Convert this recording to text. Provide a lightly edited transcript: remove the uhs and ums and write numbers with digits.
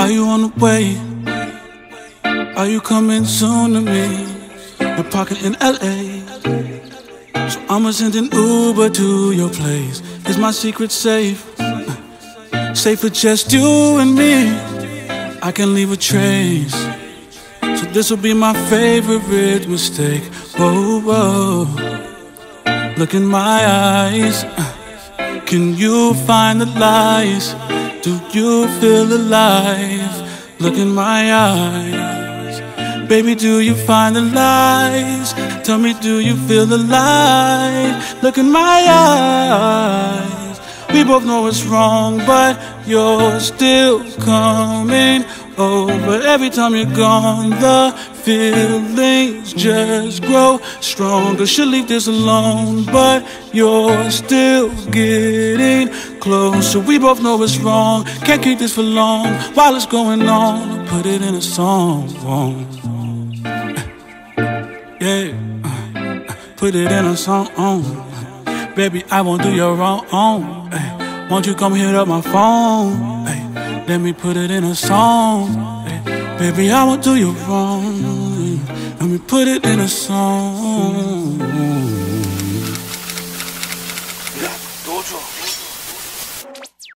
Are you on the way? Are you coming soon to me? We're parking in LA, so I'ma send an Uber to your place. Is my secret safe? Safe for just you and me. I can leave a trace, so this'll be my favorite mistake. Whoa, whoa. Look in my eyes. Can you find the lies? Do you feel alive? Look in my eyes. Baby, do you find the lies? Tell me, do you feel alive? Look in my eyes. We both know it's wrong, but you're still coming over. Every time you're gone, the feelings just grow stronger. Should leave this alone, but you're still getting closer. We both know it's wrong, can't keep this for long. While it's going on, put it in a song. Yeah, put it in a song. Baby, I won't do you wrong. Won't you come hit up my phone? Let me put it in a song. Baby, I won't do you wrong. Let me put it in a song.